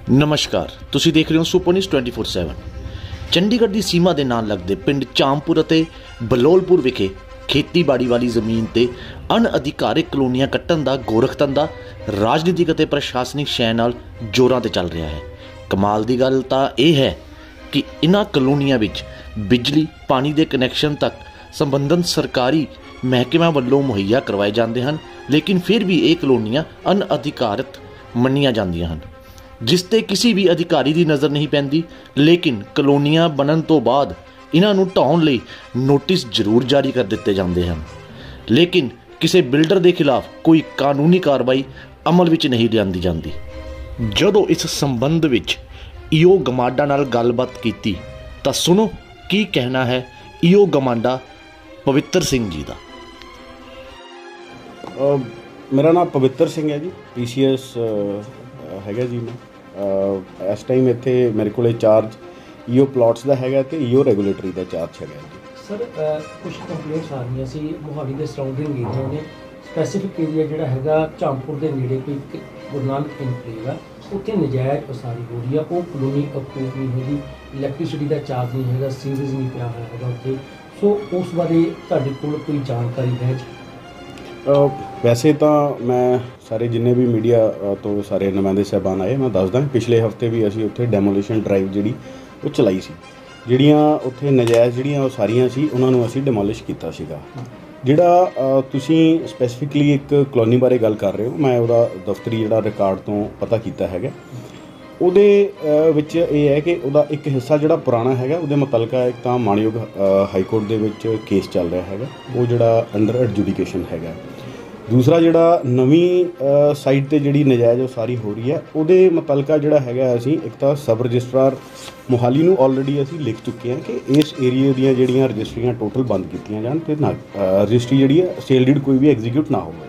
ਨਮਸਕਾਰ, ਤੁਸੀਂ ਦੇਖ ਰਹੇ ਹੋ ਸੁਪਰ ਨਿਊਜ਼ 24/7। ਚੰਡੀਗੜ੍ਹ ਦੀ ਸੀਮਾ ਦੇ ਨਾਲ ਲੱਗਦੇ ਪਿੰਡ ਚਾਮਪੁਰ ਅਤੇ ਬਲੋਲਪੁਰ ਵਿਖੇ ਖੇਤੀਬਾੜੀ ਵਾਲੀ ਜ਼ਮੀਨ ਤੇ ਅਣਅਧਿਕਾਰਿਤ ਕਲੋਨੀਆਂ ਕੱਟਣ ਦਾ ਗੋਰਖਧੰਦਾ ਰਾਜਨੀਤਿਕ ਅਤੇ ਪ੍ਰਸ਼ਾਸਨਿਕ ਸ਼ੈ ਨਾਲ ਜ਼ੋਰਾਂ ਤੇ ਚੱਲ ਰਿਹਾ ਹੈ। ਕਮਾਲ ਦੀ ਗੱਲ ਤਾਂ ਇਹ ਹੈ ਕਿ ਇਨ੍ਹਾਂ ਕਲੋਨੀਆਂ ਵਿੱਚ ਬਿਜਲੀ ਪਾਣੀ ਦੇ ਕਨੈਕਸ਼ਨ ਤੱਕ ਸੰਬੰਧਿਤ ਸਰਕਾਰੀ ਮਹਿਕਮਿਆਂ ਵੱਲੋਂ ਮੁਹੱਈਆ ਕਰਵਾਏ ਜਾਂਦੇ ਹਨ, ਲੇਕਿਨ ਫਿਰ ਵੀ ਇਹ ਕਲੋਨੀਆਂ ਅਣਅਧਿਕਾਰਿਤ ਮੰਨੀਆਂ ਜਾਂਦੀਆਂ ਹਨ, जिस ते किसी भी अधिकारी की नज़र नहीं पैंदी। लेकिन कलोनियां बनन तो बाद इन्हां नूं ढाउण लई नोटिस जरूर जारी कर दिते जांदे हन, लेकिन किसी बिल्डर के खिलाफ कोई कानूनी कार्रवाई अमल विच नहीं लिआंदी जांदी। जदों इस संबंध विच ईओ गमाडा नाल गलबात कीती तां सुनो की कहना है ईओ गमाडा पवित्र सिंह जी का। मेरा नाम पवित्र सिंह है जी, PCS हैगा जी। मैं इस टाइम इत्थे मेरे को चार्ज ईओ प्लॉट्स का हैगा ते ईओ रेगूलेटरी का चार्ज हैगा जी। सर कुछ कंप्लेंट्स आ रही सी मोहाली के सराउंडिंग एरिया ने स्पैसीफिक एरिया जिहड़ा हैगा चामपुर के नेड़े कोई गुरु नानक इनकलेव है, उत्थे नजायज़ उसारी हो रही है। वो कलोनी अप्रूव नहीं हैगी, इलैक्ट्रिसिटी का चार्ज नहीं हैगा, सीवरेज नहीं पिया होया हैगा उत्थे। सो उस बारे तुहाडे कोल कोई जानकारी है जी? वैसे तो मैं सारे जिन्ने भी मीडिया तो सारे नुमाइंदे साहबान आए, मैं दसदा पिछले हफ्ते भी असी उत्थे डेमोलीशन ड्राइव जिहड़ी वो चलाई सी। जिहड़ियां उत्थे नजायज़ जिहड़ियां वो सारियां सी उन्हां नूं असी डिमोलिश कीता सीगा। जिहड़ा तुसीं स्पैसीफिकली एक कलोनी बारे गल कर रहे हो, मैं उहदा दफ्तरी जिहड़ा रिकार्ड तो पता कीता हैगा। ਉਹਦੇ ਵਿੱਚ ਇਹ ਹੈ ਕਿ ਉਹਦਾ ਇੱਕ ਹਿੱਸਾ ਜਿਹੜਾ ਪੁਰਾਣਾ ਹੈਗਾ ਉਹਦੇ ਮੁਤਲਕਾ ਇੱਕ ਤਾਂ ਮਾਣਯੋਗ ਹਾਈ ਕੋਰਟ ਦੇ ਵਿੱਚ ਕੇਸ ਚੱਲ ਰਿਹਾ ਹੈਗਾ, ਉਹ ਜਿਹੜਾ ਅੰਡਰ ਐਡਜੂਡੀਕੇਸ਼ਨ ਹੈਗਾ। ਦੂਸਰਾ ਜਿਹੜਾ ਨਵੀਂ ਸਾਈਟ 'ਤੇ ਜਿਹੜੀ ਨਜਾਇਜ਼ ਉਸਾਰੀ ਹੋ ਰਹੀ ਹੈ ਉਹਦੇ ਮੁਤਲਕਾ ਜਿਹੜਾ ਹੈਗਾ ਅਸੀਂ ਇੱਕ ਤਾਂ ਸਬ ਰਜਿਸਟਰਾਰ ਮੋਹਾਲੀ ਨੂੰ ਆਲਰੇਡੀ ਅਸੀਂ ਲਿਖ ਚੁੱਕੇ ਹਾਂ ਕਿ ਇਸ ਏਰੀਏ ਦੀਆਂ ਜਿਹੜੀਆਂ ਰਜਿਸਟਰੀਆਂ ਟੋਟਲ ਬੰਦ ਕੀਤੀਆਂ ਜਾਣ ਅਤੇ ਰਜਿਸਟਰੀ ਜਿਹੜੀ ਹੈ ਸੇਲ ਡੀਡ ਕੋਈ ਵੀ ਐਗਜ਼ੀਕਿਊਟ ਨਾ ਹੋਵੇ।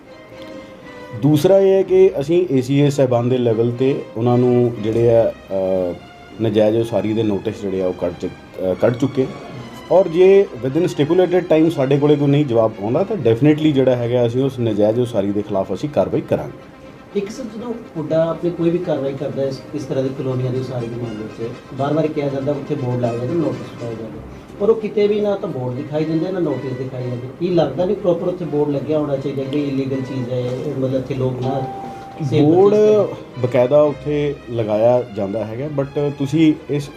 दूसरा ये है कि असी ACA साहबान के लैवल ते उन्होंने जोड़े नजायज़ उसारी के नोटिस जोड़े वो कढ़ चुके, और जे विद इन स्टिपुलेटेड टाइम साढ़े कोले कोई नहीं जवाब आउंदा तो डेफिनेटली जोड़ा है असी उस नजायज़ उसारी के खिलाफ असी कार्रवाई करांगे। एक सर जो पुडा अपने कोई भी कार्रवाई करता है इस तरह की कलोनिया की उसारी के मामले से बार बार कहा जाता है उत्थे बोर्ड लाए जाते, नोटिस पाए जाते, पर वो किते भी ना तो बोर्ड दिखाई देंगे ना नोटिस दिखाई देंगे। ये लगता नहीं प्रॉपर उत्थे बोर्ड लगे होना चाहिए कि इलीगल चीज़ है, मतलब इत्थे लोग ना बोर्ड बकायदा उत्थे लगाया जाता है, बट तुसी इस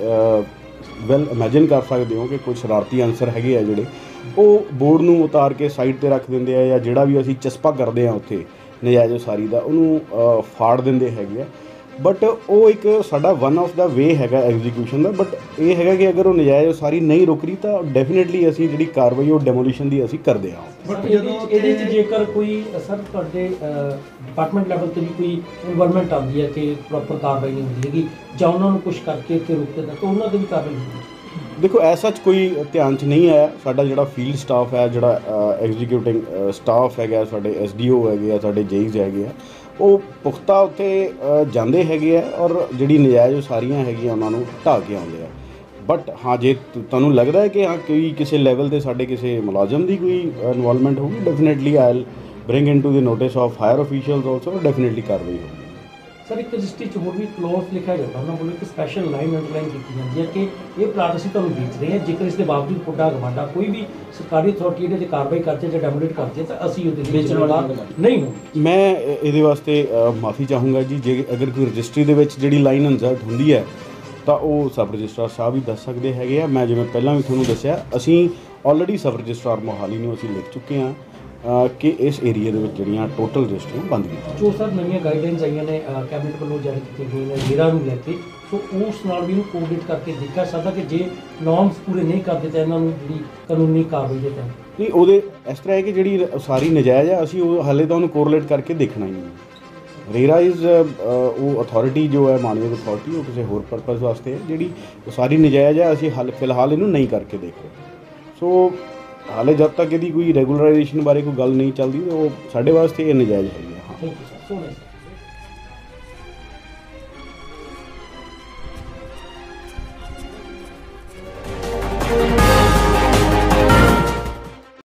वैल इमेजिन कर सकते हो कि कुछ शरारती अंसर हैगे आ जिहड़े वो बोर्ड नूं उतार के साइड ते रख दिंदे आ, या जिहड़ा भी असी चस्पा करते हैं उत्थे नजायज़ उसारी का उन्होंने फाड़ देंदे हैगे। बट वो एक साडा वन ऑफ द वे हैगा एग्जीक्यूशन का। बट ये हैगा कि अगर वो नजायज़ उसारी नहीं रुक रही तो डेफिनेटली असी जिहड़ी कार्रवाई वो डेमोलीशन की असी करते हैं। बट ये जेकर कोई सर तुहाडे डिपार्टमेंट लैवल ते भी कोई इन्वॉल्वमेंट आती है कि प्रॉपर कार्रवाई नहीं होती है जां उन्होंने कुछ करके ते रोकते तो उन्होंने भी कार्रवाई होती है? देखो ऐसा कोई ध्यान च नहीं आया। साडा जिहड़ा फील्ड स्टाफ है, जिहड़ा एग्जीक्यूटिंग स्टाफ है, साडे SDO है, साडे JEs है, वो पुख्ता उत्थे जांदे हैगे आ और जिहड़ी नजायज़ उसारियां हैगियां उन्हां नूं ढा के आउंदे आ। बट हाँ जे तुहानूं लगदा है कि हाँ कोई किसी लैवल ते साडे किसी मुलाजम की कोई इन्वॉल्वमेंट होगी, definitely I will bring into the notice of higher officials also, definitely कार्रवाई होगी। सर एक रजिस्ट्री च होर भी क्लोज लिखा जाता उन्होंने बोलो एक स्पैशल लाइन अंडरलाइन की जाती है कि ये प्लाट असीं तुहानूं बेच रहे हैं, जेकर इसके बावजूद पुडा गमाडा कोई भी सरकारी अथॉरिटी इहदे ते कार्रवाई करती है डेमोलेट करती है तो असीं उहदे बेचण वाला नहीं हो। मैं इहदे वास्ते माफ़ी चाहूँगा जी, जे अगर कोई रजिस्ट्री दे विच जिहड़ी लाइन इंसर्ट हुंदी है तो वो सब रजिस्ट्रार साहब ही दस सकते हैगे। मैं जिवें पहलां भी तुहानूं दस्सिया असीं ऑलरेडी सब रजिस्ट्रार मोहाली नूं असीं लिख चुके हैं कि इस एरिए दे विच जिहड़ियां टोटल रजिस्ट्रियां बंद कीतीਆਂ। जो सर नवीं गाइडलाइनस आईयां ने कैबिनेट ਵੱਲੋਂ जारी कीती गई ने रेरा ਨੂੰ ਲੈ ਕੇ, सो उस नाल भी कोऑर्डिनेट करके देखा सकदा कि जे नॉर्म्स पूरे नहीं करदे ਤਾਂ ਇਹਨਾਂ ਨੂੰ ਜਿਹੜੀ ਕਾਨੂੰਨੀ ਕਾਰਵਾਈ ਦੇ ਤਹਿਤ नहीं ਉਹਦੇ ਇਸ ਤਰ੍ਹਾਂ ਹੈ ਕਿ ਜਿਹੜੀ ਸਾਰੀ ਨਜਾਇਜ਼ ਹੈ ਅਸੀਂ ਉਹ ਹਾਲੇ ਤਾਂ ਉਹਨੂੰ ਕੋਰਿਲੇਟ ਕਰਕੇ ਦੇਖਣਾ ਹੀ ਨਹੀਂ। रेरा इज़ ਉਹ अथॉरिटी जो है मानयोग अथॉरिटी वो किसी होर परपज़ वास्ते है, जिहड़ी सारी नजायज़ है ਅਸੀਂ हाल फिलहाल ਇਹਨੂੰ नहीं करके देख रहे। सो हाले जब तक यदि कोई रेगुलराइजेशन बारे कोई गल नहीं चलती तो वो साढ़े वास्ते ये नजायज़ है। हाँ। Thank you sir, so nice.